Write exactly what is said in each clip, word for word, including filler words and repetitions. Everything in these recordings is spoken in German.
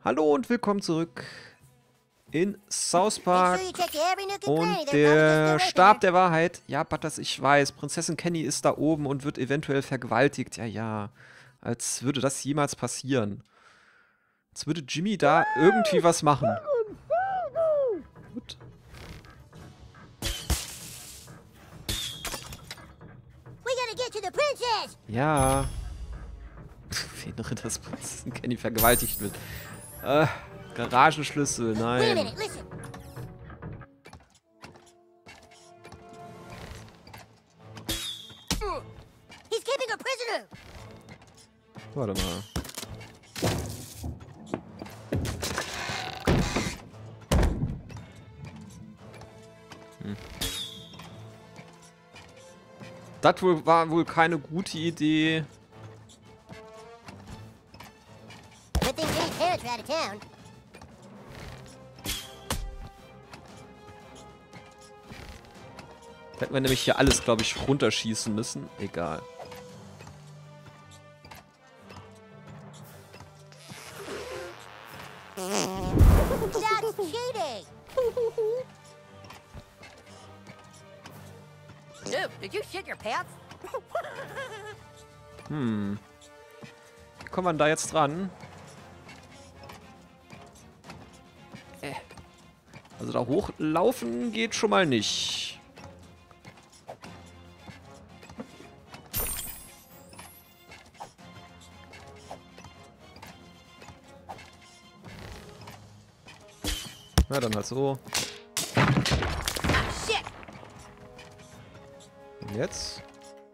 Hallo und willkommen zurück in South Park und der Stab der Wahrheit. Ja, Butters, ich weiß, Prinzessin Kenny ist da oben und wird eventuell vergewaltigt. Ja, ja, als würde das jemals passieren. Als würde Jimmy da irgendwie was machen. Gut. Ja. Wäre das Prinzessin Kenny vergewaltigt wird. Äh, Garagenschlüssel, nein. Warte mal. Hm. Das wohl, war wohl keine gute Idee. Hätten wir nämlich hier alles, glaube ich, runterschießen müssen. Egal. Hm. Wie kommen wir denn da jetzt dran? Äh. Also da hochlaufen geht schon mal nicht. Na dann halt so. Und jetzt?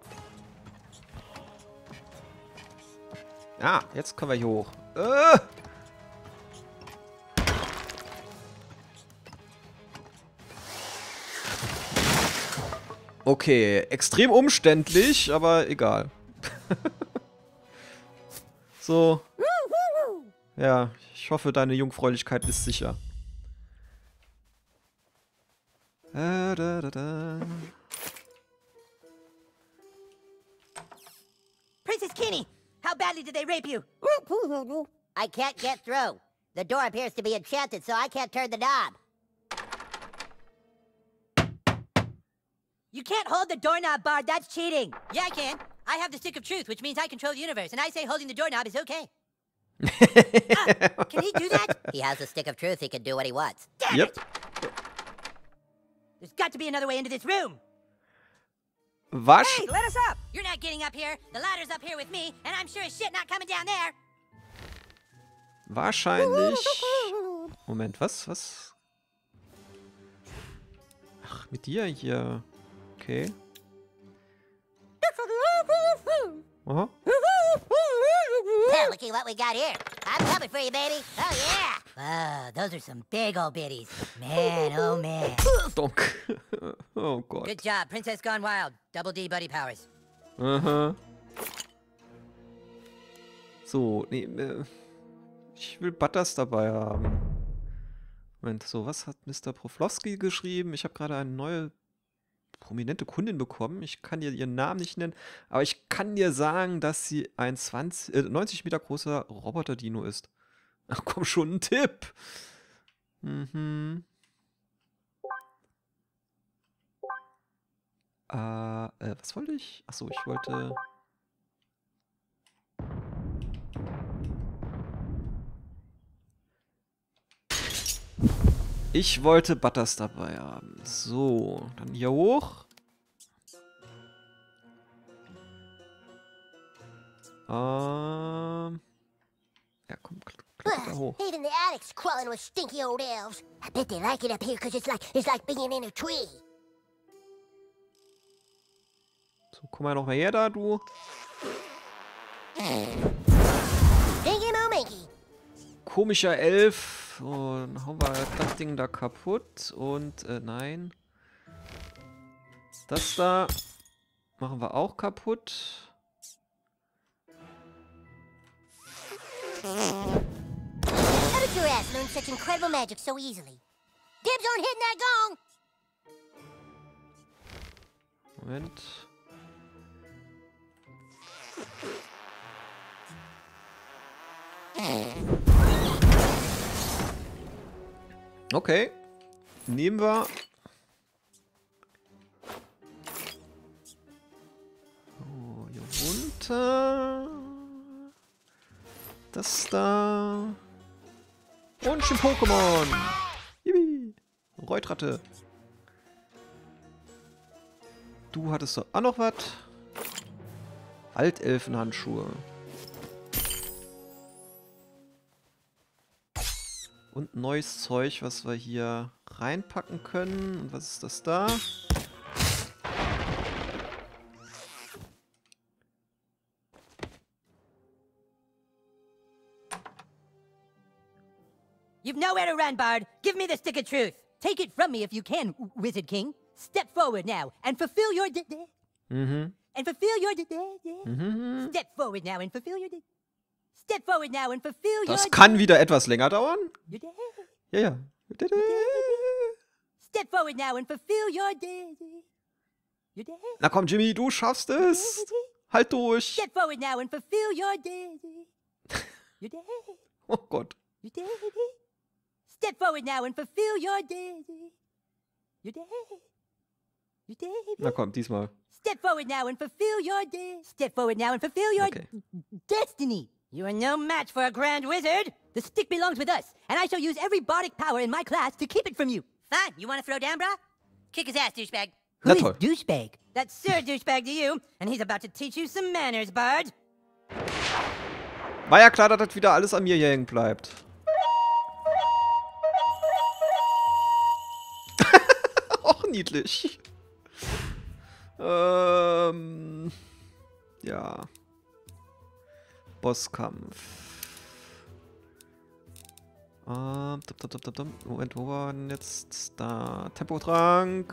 Ah, jetzt kommen wir hier hoch. Äh! Okay, extrem umständlich, aber egal. So. Ja, ich hoffe, deine Jungfräulichkeit ist sicher. Da, da, da, da. Princess Kenny, how badly did they rape you? I can't get through. The door appears to be enchanted, so I can't turn the knob. You can't hold the doorknob, Bard. That's cheating. Yeah, I can. I have the stick of truth, which means I control the universe, and I say holding the doorknob is okay. uh, can he do that? He has a stick of truth. He can do what he wants. Damn Yep. it! There's got to be another way into this room. Was? Hey, let us up! You're not getting up here. The ladder's up here with me, and I'm sure as shit not coming down there. Wahrscheinlich. Moment, was? Was? Ach, mit dir hier. Okay. Aha. Well, looky what we got here. I'm coming for you, baby. Oh, yeah. Wow, those are some big old biddies. Man, oh man. Donk. Oh Gott. Good job, Princess Gone Wild. Double D Buddy Powers. Aha. So, nee, äh, ich will Butters dabei haben. Moment, so, was hat Mister Proflowski geschrieben? Ich habe gerade eine neue prominente Kundin bekommen. Ich kann dir ihren Namen nicht nennen, aber ich kann dir sagen, dass sie ein zwanzig, äh, neunzig Meter großer Roboter-Dino ist. Ach komm schon, ein Tipp. Mhm. Äh, äh, was wollte ich? Achso, ich wollte... Ich wollte Butters dabei haben. So, dann hier hoch. Ähm... Ja, komm, kletter da hoch. Even the attic's crawling with stinky old elves. I bet they like it up here because it's like it's like being in a tree. So, komm mal noch mal her da, du. Dingy mo minky. Komischer Elf. So, dann hauen wir das Ding da kaputt. Und, äh, nein. Das da machen wir auch kaputt. How did your ass learn such incredible magic so easily? Dibs on hitting that gong! Moment. Okay. Nehmen wir. So, hier runter. Das da. Und ein Pokémon. Yippie. Reutratte. Du hattest doch auch noch was. Waldelfenhandschuhe. Und neues Zeug, was wir hier reinpacken können. Und was ist das da? You've nowhere to run, Bard. Give me the stick of truth. Take it from me if you can, W- Wizard King. Step forward now and fulfill your de- de- Mhm. and fulfill your de- de- de- Mhm. Step forward now and fulfill your de- Step forward now and fulfill Das your kann wieder etwas länger dauern. your de- Ja, ja. Step forward now and fulfill your de- your de- Na komm, Jimmy, du schaffst es. Halt durch. Step forward now and fulfill your de- your de- Oh Gott. your de- Step forward now and fulfill your de- your de- your de- Na komm, diesmal. Step forward now and fulfill your de- Step forward now and fulfill your Okay. destiny. You are no match for a grand wizard. The stick belongs with us, and I shall use every bardic power in my class to keep it from you. Fine. You want to throw down, brah? Kick his ass, douchebag. Who Na is toll. douchebag? That's Sir Douchebag to you, and he's about to teach you some manners, Bard. War ja klar, dass das wieder alles an mir hier hängen bleibt. Auch niedlich. Ähm. Ja. Bosskampf. Ähm, dum, dum, dum, dum. Moment, wo war denn jetzt? Da. Tempotrank.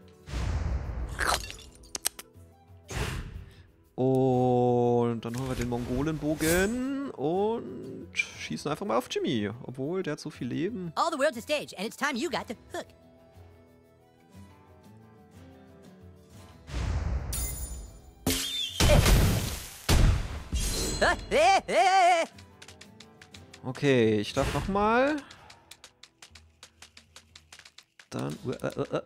Und dann holen wir den Mongolenbogen und schießen einfach mal auf Jimmy. Obwohl, der hat so viel Leben. All the world's a stage, and it's time you got the hook. Okay, ich darf nochmal. Dann. Uh, uh, uh, uh.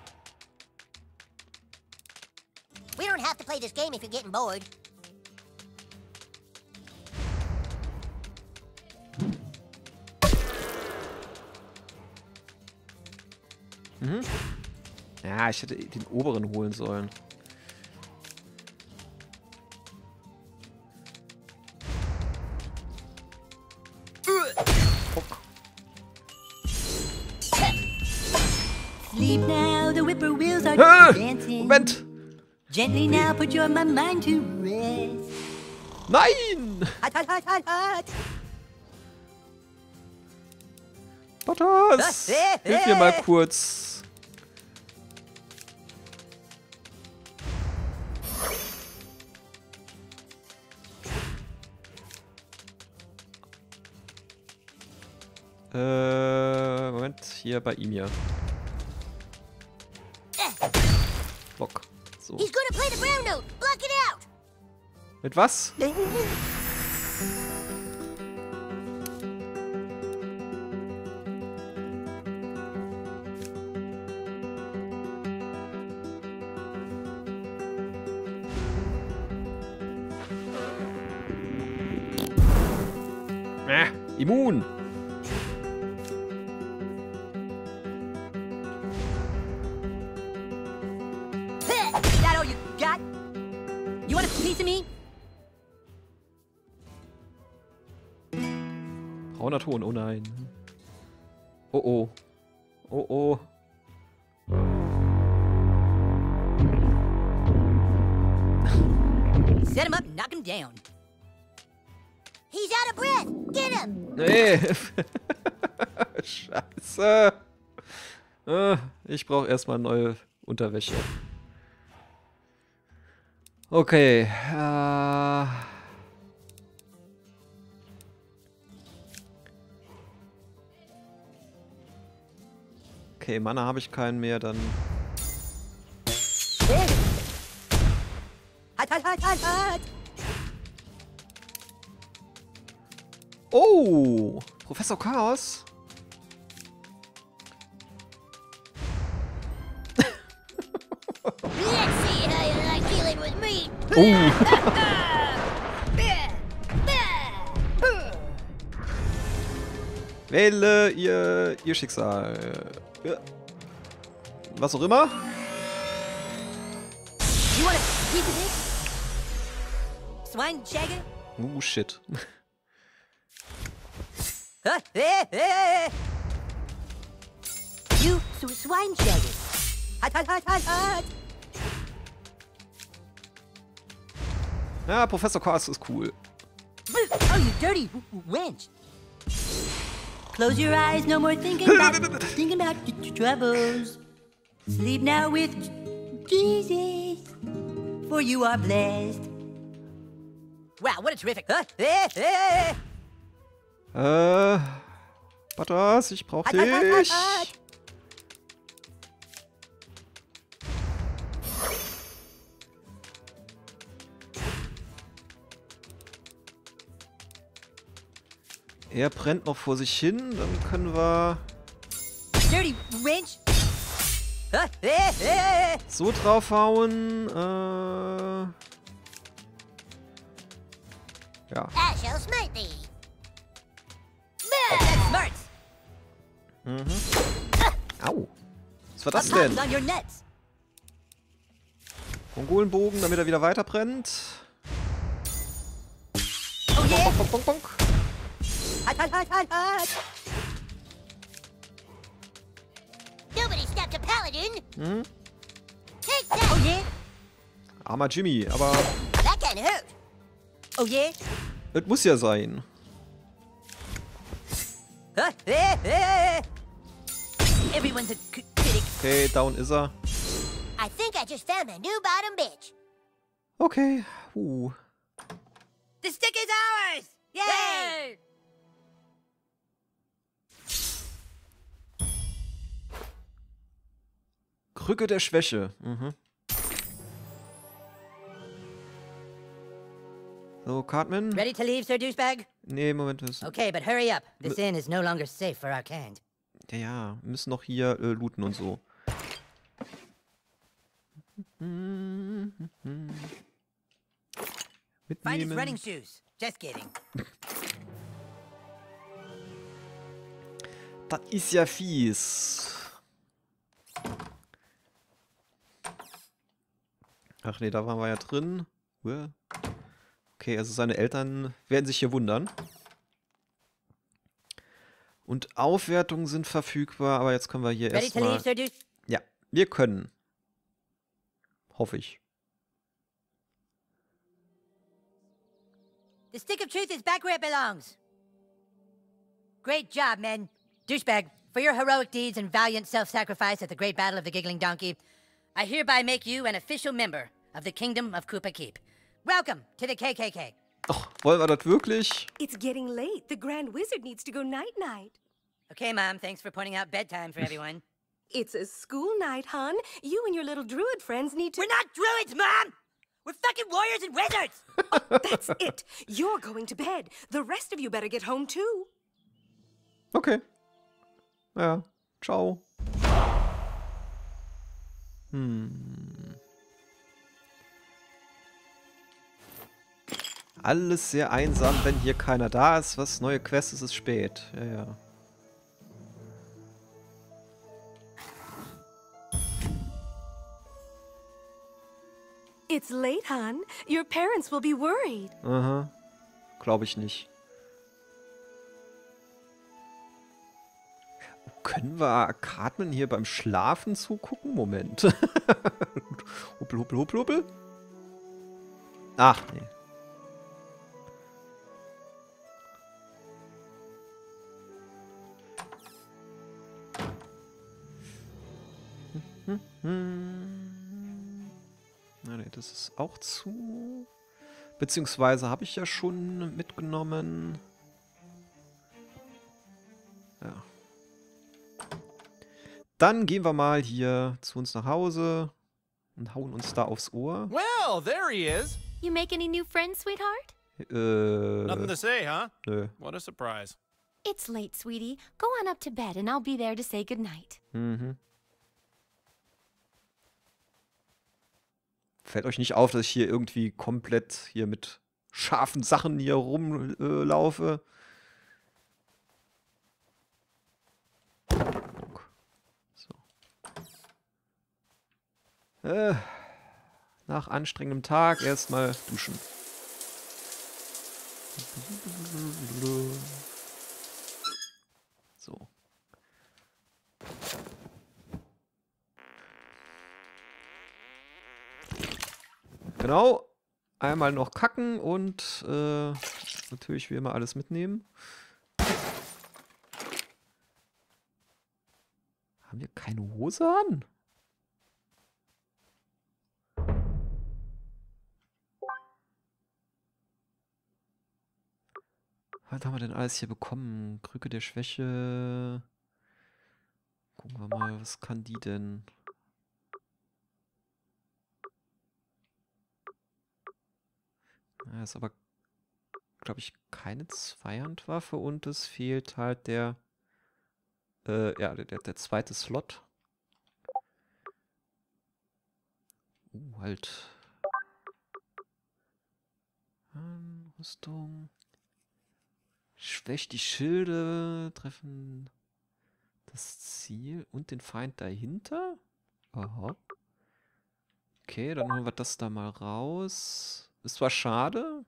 We don't have to play this game if you're getting bored. Mhm. Ja, ich hätte den oberen holen sollen. Sleep now, the whippoorwills are Ah, dancing. Moment! Gently now, put your my mind to rest. Nein! Hot, hot, hot, hot, hot. Bottas! Hilf mir mal kurz. Äh, Moment, hier bei ihm hier. Bock. So. He's gonna play the brown note. Block it out. Mit was? Äh, immun. Is that all you got? You want a piece of me? Brauner Ton, oh nein. Oh oh. Oh oh. Set him up and knock him down. He's out of breath. Get him. Nee. Scheiße. Ah, ich brauche erstmal neue Unterwäsche. Okay. Äh okay, Mana habe ich keinen mehr, dann... Hot, hot, hot, hot, hot. Oh! Professor Chaos? Oh. Wähle ihr, ihr Schicksal. Ja. Was auch immer. You want a piece of this? Swine shagger? Oh, shit. Huh? Eh, eh. You sw swine shagger. Hot, hot, hot, hot, hot. Ja, Professor Quast ist cool. Oh, you dirty w- w- wench. Close your eyes, no more thinking about, thinking about your your troubles. Sleep now with Jesus, for you are blessed. Wow, what a terrific, huh? Eh, eh. Äh, Butters, ich brauch Hot, hot, hot, hot, dich. hot. Er brennt noch vor sich hin, dann können wir Dirty wench. Huh? Eh, eh. so draufhauen. Äh, ja. I shall smite thee. That's smart. Mhm. Au. Was war das Pop pops denn? on your nuts. Mongolenbogen, damit er wieder weiter brennt. Oh yeah. Bonk, bonk, bonk, bonk. Hot, hot, hot, hot, hot. Nobody stopped a paladin. Mhm. Take Oh that. yeah. Armer Jimmy, aber That can hurt. Oh yeah. es muss ja sein. Huh? Eh, eh. Everyone's a c- critic. Okay, down ist er. I think I just found my new bottom bitch. Okay. Uh. The stick is ours! Yay! Krücke der Schwäche. Mhm. So, Cartman. Ready to leave, Sir Douchebag? Nee, Moment. Das, Okay, but hurry up. This inn is no longer safe for our kind. ja, ja, wir müssen noch hier äh, looten und so. Find his running Mitnehmen. shoes. Just kidding. Das ist ja fies. Ach nee, da waren wir ja drin. Uah. Okay, also seine Eltern werden sich hier wundern. Und Aufwertungen sind verfügbar, aber jetzt können wir hier Ready to leave, erstmal... Sir Douche? Ja, wir können. Hoffe ich. The stick of truth is back where it belongs. Great job, men. Douchebag, for your heroic deeds and valiant self-sacrifice at the Great Battle of the Giggling Donkey, I hereby make you an official member of the Kingdom of Koopa Keep. Welcome to the K K K. Ach, wollen wir das wirklich? It's getting late. The Grand Wizard needs to go night-night. Okay, Mom, thanks for pointing out bedtime for everyone. It's a school night, hon. You and your little druid friends need to... We're not druids, Mom! We're fucking warriors and wizards! That's it. You're going to bed. The rest of you better get home, too. Okay. Ja, ciao. Hm. Alles sehr einsam, wenn hier keiner da ist. Was? Neue Quest, es ist spät. Ja, ja. It's late, hon. Your parents will be worried. Aha. Glaube ich nicht. Können wir Cartman hier beim Schlafen zugucken? Moment. Huppel, huppel, huppel, huppel. Ach, nee. Hm, hm. Na, nee, das ist auch zu. Beziehungsweise habe ich ja schon mitgenommen. Ja. Dann gehen wir mal hier zu uns nach Hause und hauen uns da aufs Ohr. Well, there he is. You make any new friends, sweetheart? Nothing Äh, to say, huh? nö. What a surprise. It's late, sweetie. Go on up to bed and I'll be there to say goodnight. Mhm. Fällt euch nicht auf, dass ich hier irgendwie komplett hier mit scharfen Sachen hier rumlaufe? So. Äh, nach anstrengendem Tag erstmal duschen. So. Genau. Einmal noch kacken und äh, natürlich wie immer alles mitnehmen. Haben wir keine Hose an? Was haben wir denn alles hier bekommen? Krücke der Schwäche. Gucken wir mal, was kann die denn? Ja, ist aber, glaube ich, keine Zweihandwaffe und es fehlt halt der, äh, ja, der, der zweite Slot. Uh, halt. Rüstung. Schwächt die Schilde, treffen das Ziel und den Feind dahinter. Aha. Okay, dann holen wir das da mal raus. Ist zwar schade.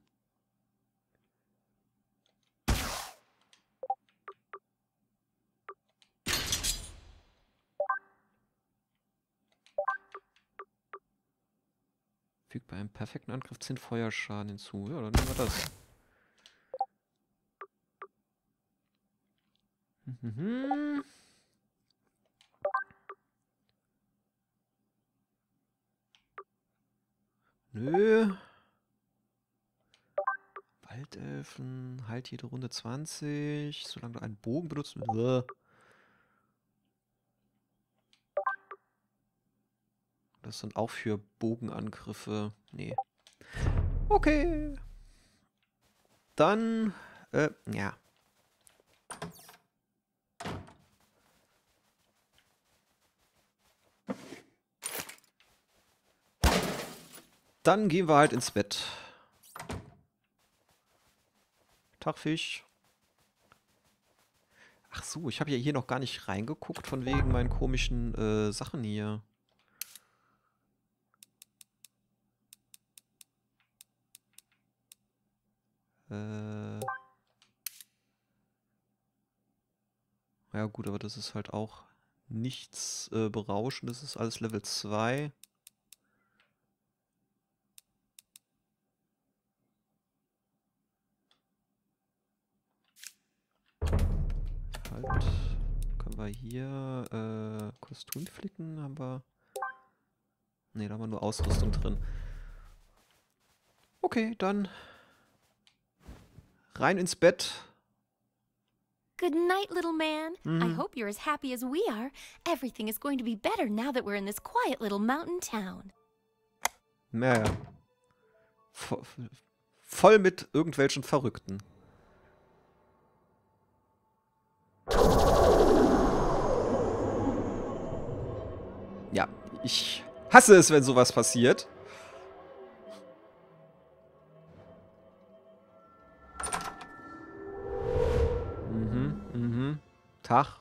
Fügt bei einem perfekten Angriff zehn Feuerschaden hinzu. Ja, dann nehmen wir das. Mhm. Nö. Waldelfen, halt jede Runde zwanzig, solange du einen Bogen benutzt. Uah. Das sind auch für Bogenangriffe. Nee. Okay. Dann, äh, ja. Dann gehen wir halt ins Bett. Tag, Fisch. Ach so, ich habe ja hier noch gar nicht reingeguckt, von wegen meinen komischen äh, Sachen hier. Äh. Ja gut, aber das ist halt auch nichts äh, Berauschendes. Das ist alles Level zwei. Halt. Können wir hier äh, Kostüm flicken? Haben wir. Ne, da haben wir nur Ausrüstung drin. Okay, dann rein ins Bett. Good night, little man. I Mhm. hope you're as happy as we are. Everything is going to be better now that we're in this quiet little mountain town. Naja. Vo voll mit irgendwelchen Verrückten. Ja, ich hasse es, wenn sowas passiert. Mhm, mhm. Tag.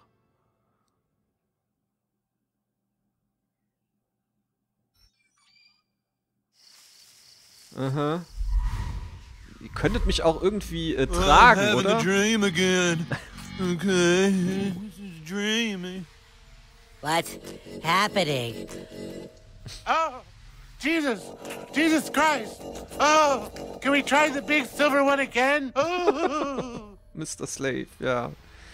Aha. Ihr könntet mich auch irgendwie äh, tragen, I'm having oder? a dream again. Okay, this is dreamy. What's happening? Oh, Jesus! Jesus Christ! Oh, can we try the big silver one again? Oh. Mister Slave, ja.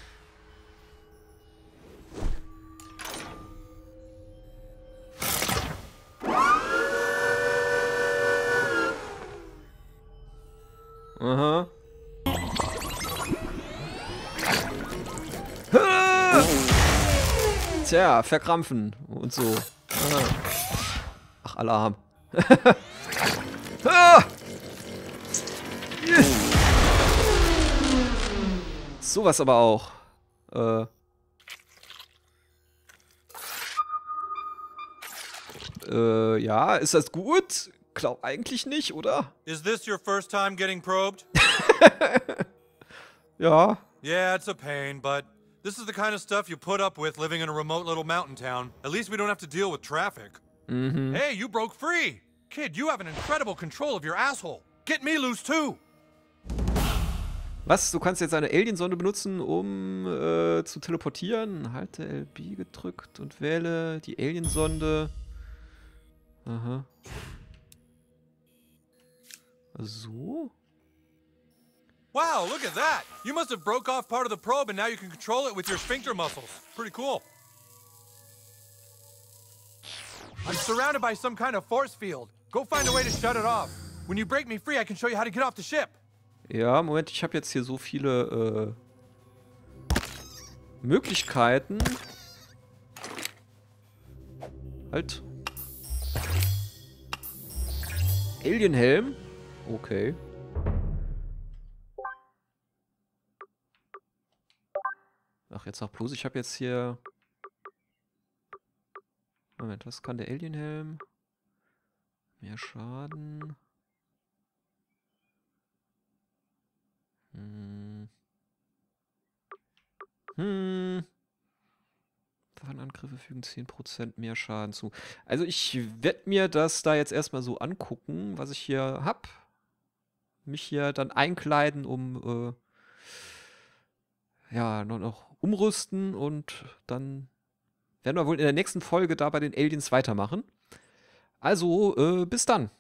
Aha. Ah! Tja, verkrampfen und so. Aha. Ach, Alarm. Ah! Sowas aber auch. Äh. Äh, ja, ist das gut? Glaub eigentlich nicht, oder? Is this your first time getting probed? Ja. Yeah, it's a pain, but this is the kind of stuff you put up with living in a remote little mountain town. At least we don't have to deal with traffic. Mhm. Hey, you broke free! Kid, you have an incredible control of your asshole. Get me loose too! Was? Du kannst jetzt eine Aliensonde benutzen, um äh, zu teleportieren? Halte L B gedrückt und wähle die Aliensonde. Aha. So? Wow, look at that! You must have broke off part of the probe and now you can control it with your sphincter muscles. Pretty cool. I'm surrounded by some kind of force field. Go find a way to shut it off. When you break me free, I can show you how to get off the ship. Ja, Moment, ich habe jetzt hier so viele äh, Möglichkeiten. Halt. Alienhelm. Okay. Ach, jetzt noch bloß, ich habe jetzt hier... Moment, was kann der Alienhelm? Mehr Schaden. Hm. Hm. Waffenangriffe fügen zehn Prozent mehr Schaden zu. Also ich werde mir das da jetzt erstmal so angucken, was ich hier hab. Mich hier dann einkleiden, um äh, ja, noch, noch umrüsten und dann werden wir wohl in der nächsten Folge da bei den Aliens weitermachen. Also, äh, bis dann.